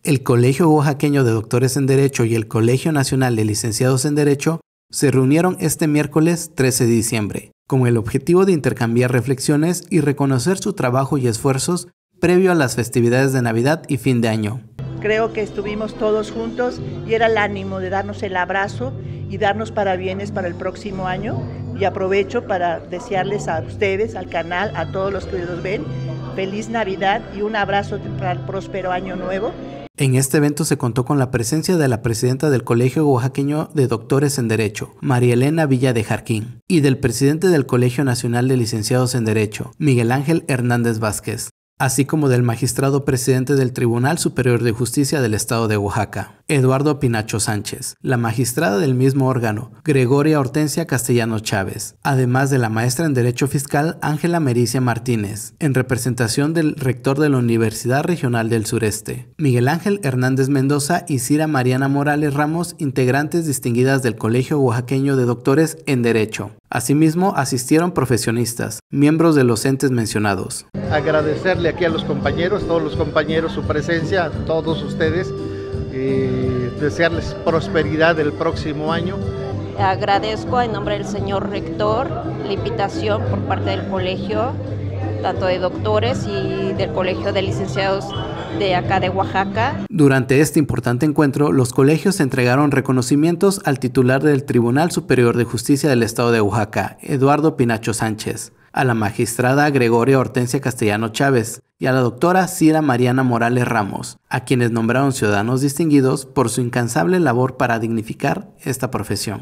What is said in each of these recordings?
El Colegio Oaxaqueño de Doctores en Derecho y el Colegio Nacional de Licenciados en Derecho se reunieron este miércoles 13 de diciembre, con el objetivo de intercambiar reflexiones y reconocer su trabajo y esfuerzos previo a las festividades de Navidad y fin de año. Creo que estuvimos todos juntos y era el ánimo de darnos el abrazo y darnos parabienes para el próximo año. Y aprovecho para desearles a ustedes, al canal, a todos los que nos ven, feliz Navidad y un abrazo para el próspero año nuevo. En este evento se contó con la presencia de la presidenta del Colegio Oaxaqueño de Doctores en Derecho, María Elena Villa de Jarquín, y del presidente del Colegio Nacional de Licenciados en Derecho, Miguel Ángel Hernández Vázquez, así como del magistrado presidente del Tribunal Superior de Justicia del Estado de Oaxaca, Eduardo Pinacho Sánchez, la magistrada del mismo órgano, Gregoria Hortensia Castellano Chávez, además de la maestra en Derecho Fiscal Ángela Mericia Martínez, en representación del rector de la Universidad Regional del Sureste, Miguel Ángel Hernández Mendoza y Cira Mariana Morales Ramos, integrantes distinguidas del Colegio Oaxaqueño de Doctores en Derecho. Asimismo, asistieron profesionistas, miembros de los entes mencionados. Agradecerle aquí a los compañeros, todos los compañeros, su presencia, a todos ustedes, desearles prosperidad el próximo año. Agradezco en nombre del señor rector la invitación por parte del colegio, tanto de doctores y del colegio de licenciados de acá de Oaxaca. Durante este importante encuentro, los colegios entregaron reconocimientos al titular del Tribunal Superior de Justicia del Estado de Oaxaca, Eduardo Pinacho Sánchez, a la magistrada Gregoria Hortensia Castellano Chávez y a la doctora Cira Mariana Morales Ramos, a quienes nombraron ciudadanos distinguidos por su incansable labor para dignificar esta profesión.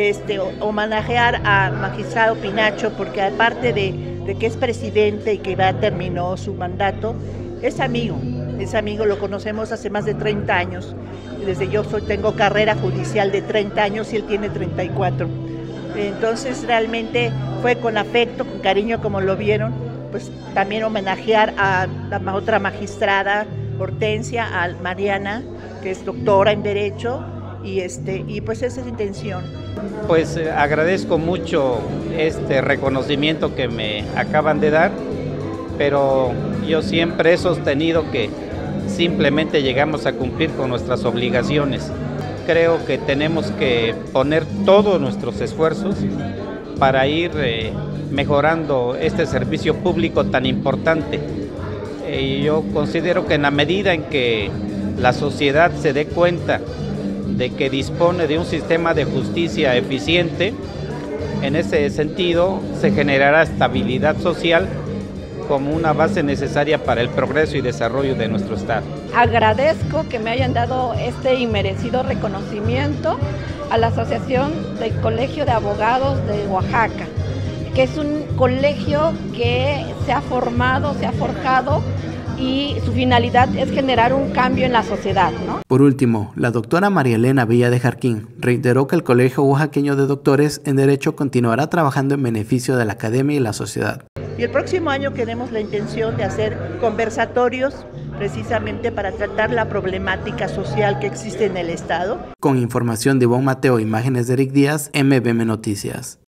Homenajear a magistrado Pinacho porque aparte de que es presidente y que ya terminó su mandato, es amigo, lo conocemos hace más de 30 años, desde tengo carrera judicial de 30 años y él tiene 34. Entonces realmente fue con afecto, con cariño como lo vieron, pues también homenajear a la otra magistrada Hortensia, a Mariana, que es doctora en Derecho, y pues esa es la intención. Pues agradezco mucho este reconocimiento que me acaban de dar, pero yo siempre he sostenido que simplemente llegamos a cumplir con nuestras obligaciones. Creo que tenemos que poner todos nuestros esfuerzos para ir mejorando este servicio público tan importante. Y yo considero que en la medida en que la sociedad se dé cuenta de que dispone de un sistema de justicia eficiente, en ese sentido se generará estabilidad social como una base necesaria para el progreso y desarrollo de nuestro Estado. Agradezco que me hayan dado este inmerecido reconocimiento a la Asociación del Colegio de Abogados de Oaxaca, que es un colegio que se ha formado, se ha forjado y su finalidad es generar un cambio en la sociedad, ¿no? Por último, la doctora María Elena Villa de Jarquín reiteró que el Colegio Oaxaqueño de Doctores en Derecho continuará trabajando en beneficio de la academia y la sociedad. Y el próximo año tenemos la intención de hacer conversatorios precisamente para tratar la problemática social que existe en el Estado. Con información de Ivonne Mateo, imágenes de Eric Díaz, MBM Noticias.